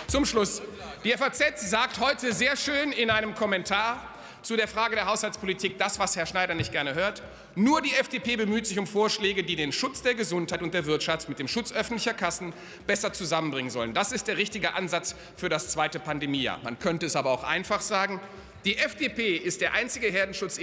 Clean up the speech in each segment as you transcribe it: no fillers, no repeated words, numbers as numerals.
Zum Schluss. Die FAZ sagt heute sehr schön in einem Kommentar zu der Frage der Haushaltspolitik das, was Herr Schneider nicht gerne hört. Nur die FDP bemüht sich um Vorschläge, die den Schutz der Gesundheit und der Wirtschaft mit dem Schutz öffentlicher Kassen besser zusammenbringen sollen. Das ist der richtige Ansatz für das zweite Pandemiejahr. Man könnte es aber auch einfach sagen. Die FDP ist der einzige Herdenschutz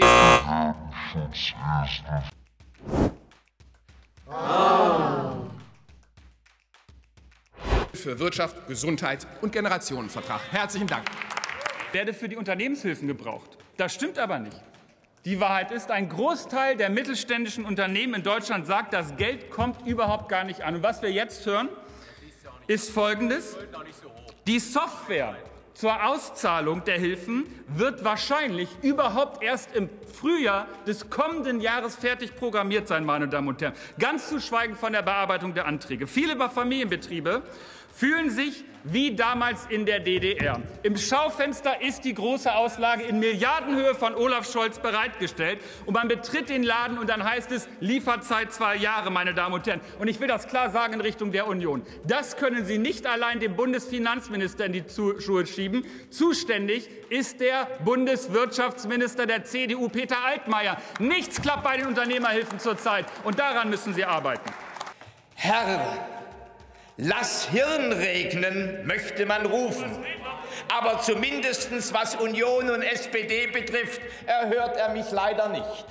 für Wirtschaft, Gesundheit und Generationenvertrag. Herzlichen Dank. Werde für die Unternehmenshilfen gebraucht. Das stimmt aber nicht. Die Wahrheit ist, ein Großteil der mittelständischen Unternehmen in Deutschland sagt, das Geld kommt überhaupt gar nicht an. Und was wir jetzt hören, ist Folgendes. Die Software zur Auszahlung der Hilfen wird wahrscheinlich überhaupt erst im Frühjahr des kommenden Jahres fertig programmiert sein, meine Damen und Herren. Ganz zu schweigen von der Bearbeitung der Anträge. Viele Familienbetriebe fühlen sich wie damals in der DDR. Im Schaufenster ist die große Auslage in Milliardenhöhe von Olaf Scholz bereitgestellt. Und man betritt den Laden und dann heißt es Lieferzeit 2 Jahre, meine Damen und Herren. Und ich will das klar sagen in Richtung der Union. Das können Sie nicht allein dem Bundesfinanzminister in die Schuhe schieben. Zuständig ist der Bundeswirtschaftsminister der CDU, Peter Altmaier. Nichts klappt bei den Unternehmerhilfen zurzeit. Und daran müssen Sie arbeiten. Herr, lass Hirn regnen, möchte man rufen. Aber zumindest was Union und SPD betrifft, hört er mich leider nicht.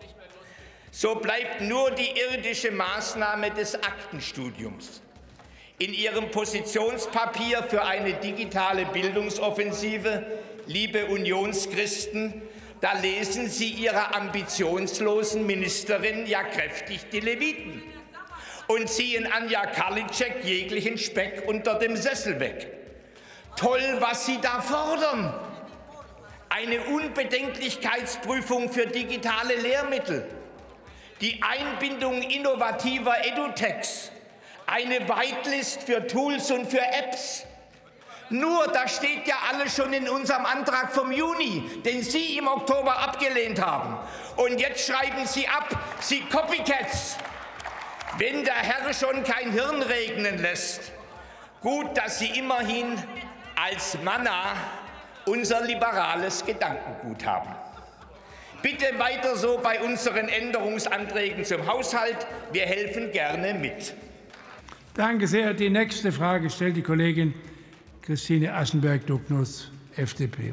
So bleibt nur die irdische Maßnahme des Aktenstudiums. In Ihrem Positionspapier für eine digitale Bildungsoffensive, liebe Unionschristen, da lesen Sie Ihrer ambitionslosen Ministerin ja kräftig die Leviten und ziehen Anja Karliczek jeglichen Speck unter dem Sessel weg. Toll, was Sie da fordern. Eine Unbedenklichkeitsprüfung für digitale Lehrmittel, die Einbindung innovativer Edutechs, eine Whitelist für Tools und für Apps. Nur, das steht ja alles schon in unserem Antrag vom Juni, den Sie im Oktober abgelehnt haben. Und jetzt schreiben Sie ab, Sie Copycats. Wenn der Herr schon kein Hirn regnen lässt, gut, dass Sie immerhin als Manna unser liberales Gedankengut haben. Bitte weiter so bei unseren Änderungsanträgen zum Haushalt. Wir helfen gerne mit. Danke sehr. Die nächste Frage stellt die Kollegin Christine Aschenberg-Ducknuss, FDP.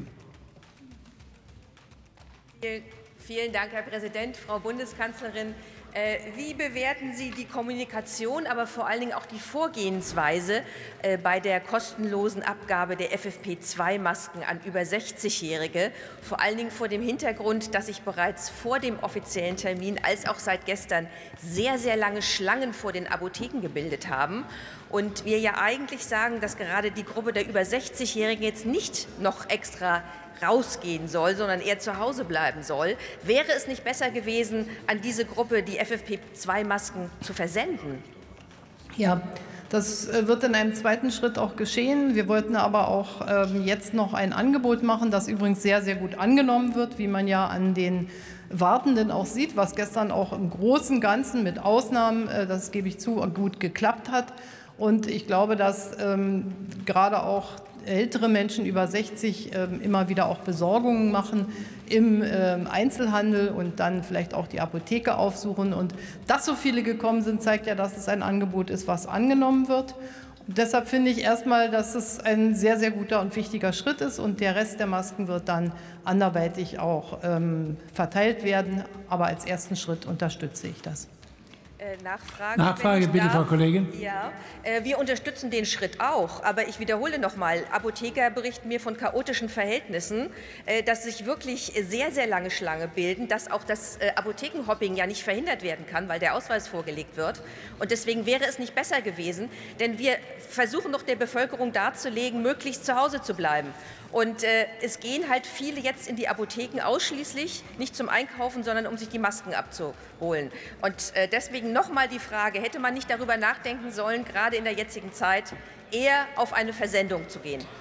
Vielen Dank, Herr Präsident, Frau Bundeskanzlerin. Wie bewerten Sie die Kommunikation, aber vor allen Dingen auch die Vorgehensweise bei der kostenlosen Abgabe der FFP2-Masken an über 60-Jährige, vor allen Dingen vor dem Hintergrund, dass sich bereits vor dem offiziellen Termin als auch seit gestern sehr, sehr lange Schlangen vor den Apotheken gebildet haben und wir ja eigentlich sagen, dass gerade die Gruppe der über 60-Jährigen jetzt nicht noch extra rausgehen soll, sondern eher zu Hause bleiben soll. Wäre es nicht besser gewesen, an diese Gruppe die FFP2-Masken zu versenden? Ja, das wird in einem zweiten Schritt auch geschehen. Wir wollten aber auch jetzt noch ein Angebot machen, das übrigens sehr, sehr gut angenommen wird, wie man ja an den Wartenden auch sieht, was gestern auch im Großen und Ganzen mit Ausnahmen, das gebe ich zu, gut geklappt hat. Und ich glaube, dass gerade auch ältere Menschen über 60 immer wieder auch Besorgungen machen im Einzelhandel und dann vielleicht auch die Apotheke aufsuchen. Und dass so viele gekommen sind, zeigt ja, dass es ein Angebot ist, was angenommen wird. Und deshalb finde ich erstmal, dass es ein sehr, sehr guter und wichtiger Schritt ist. Und der Rest der Masken wird dann anderweitig auch verteilt werden. Aber als ersten Schritt unterstütze ich das. Nachfrage bitte, Frau Kollegin. Ja, wir unterstützen den Schritt auch. Aber ich wiederhole noch mal, Apotheker berichten mir von chaotischen Verhältnissen, dass sich wirklich sehr, sehr lange Schlange bilden, dass auch das Apothekenhopping ja nicht verhindert werden kann, weil der Ausweis vorgelegt wird. Und deswegen wäre es nicht besser gewesen, denn wir versuchen doch der Bevölkerung darzulegen, möglichst zu Hause zu bleiben. Und es gehen halt viele jetzt in die Apotheken ausschließlich, nicht zum Einkaufen, sondern um sich die Masken abzuholen. Und deswegen noch mal die Frage, hätte man nicht darüber nachdenken sollen, gerade in der jetzigen Zeit eher auf eine Versendung zu gehen?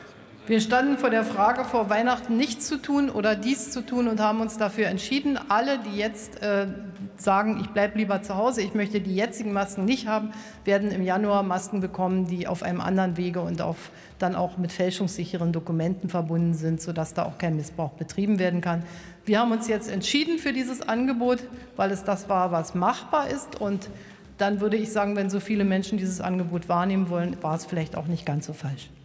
Wir standen vor der Frage, vor Weihnachten nichts zu tun oder dies zu tun und haben uns dafür entschieden. Alle, die jetzt sagen, ich bleibe lieber zu Hause, ich möchte die jetzigen Masken nicht haben, werden im Januar Masken bekommen, die auf einem anderen Wege und dann auch mit fälschungssicheren Dokumenten verbunden sind, sodass da auch kein Missbrauch betrieben werden kann. Wir haben uns jetzt entschieden für dieses Angebot, weil es das war, was machbar ist. Und dann würde ich sagen, wenn so viele Menschen dieses Angebot wahrnehmen wollen, war es vielleicht auch nicht ganz so falsch.